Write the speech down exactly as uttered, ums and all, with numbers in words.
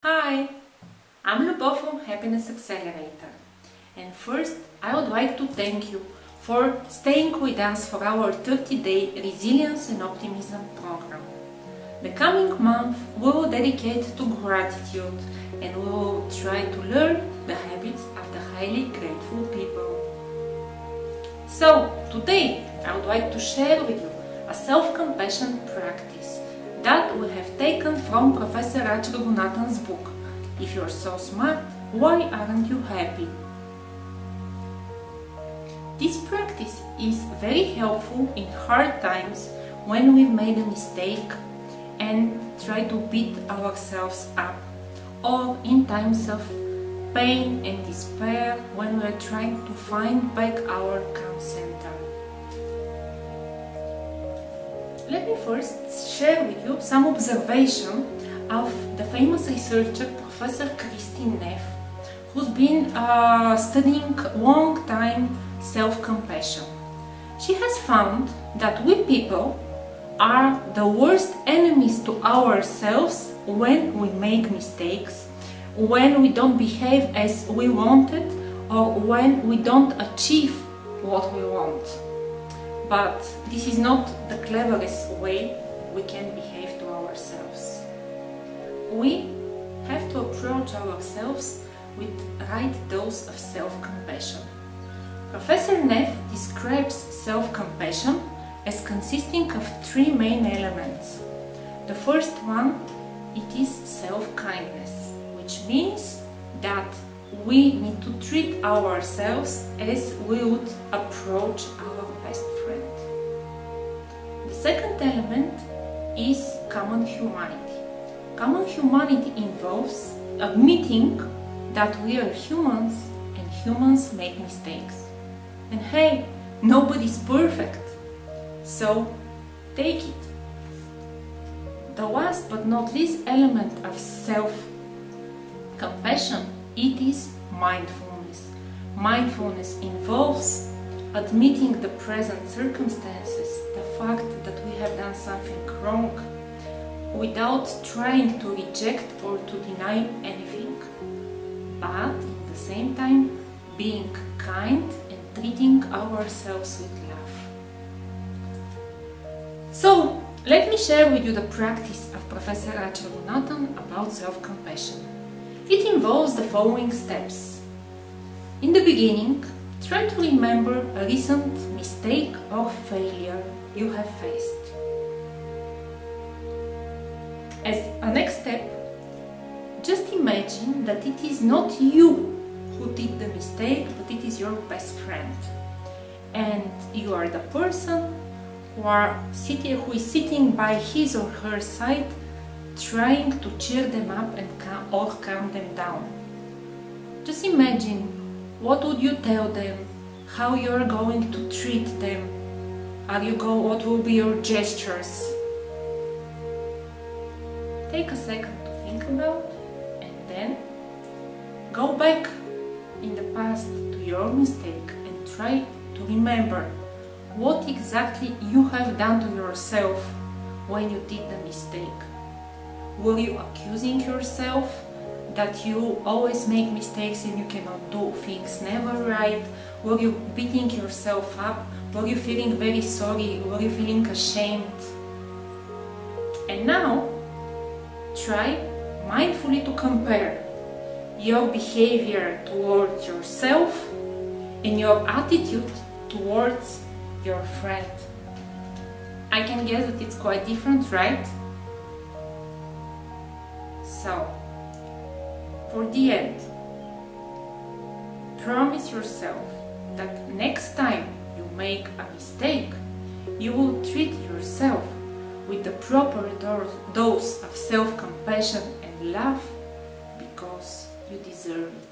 Hi, I'm Liubov from Happiness Accelerator, and first I would like to thank you for staying with us for our thirty day Resilience and Optimism Program. The coming month we will dedicate to gratitude and we will try to learn the habits of the highly grateful people. So, today I would like to share with you a self-compassion practice that we have taken from Professor Erde Sky's book. If you're so smart, why aren't you happy? This practice is very helpful in hard times when we've made a mistake and try to beat ourselves up, or in times of pain and despair when we're trying to find back our calm center. Let me first share with you some observation of the famous researcher Professor Christine Neff, who's been uh, studying long time self-compassion. She has found that we people are the worst enemies to ourselves when we make mistakes, when we don't behave as we wanted, or when we don't achieve what we want. But this is not the cleverest way we can behave to ourselves. We have to approach ourselves with the right dose of self-compassion. Professor Neff describes self-compassion as consisting of three main elements. The first one, it is self-kindness, which means that we need to treat ourselves as we would approach our best friend. The second element is common humanity. Common humanity involves admitting that we are humans and humans make mistakes. And hey, nobody's perfect, so take it. The last but not least element of self-compassion, it is mindfulness. Mindfulness involves admitting the present circumstances, the fact that we have done something wrong, without trying to reject or to deny anything, but at the same time being kind and treating ourselves with love. So, let me share with you the practice of Professor Erde about self-compassion. It involves the following steps. In the beginning, try to remember a recent mistake or failure you have faced. As a next step, just imagine that it is not you who did the mistake, but it is your best friend. And you are the person who, are sitting, who is sitting by his or her side, trying to cheer them up and calm, or calm them down. Just imagine, what would you tell them? How you are going to treat them? Are you go? What will be your gestures? Take a second to think about, and then go back in the past to your mistake and try to remember what exactly you have done to yourself when you did the mistake. Were you accusing yourself that you always make mistakes and you cannot do things never right? Were you beating yourself up? Were you feeling very sorry? Were you feeling ashamed? And now, try mindfully to compare your behavior towards yourself and your attitude towards your friend. I can guess that it's quite different, right? So, for the end, promise yourself that next time you make a mistake, you will treat yourself with the proper dose of self-compassion and love, because you deserve it.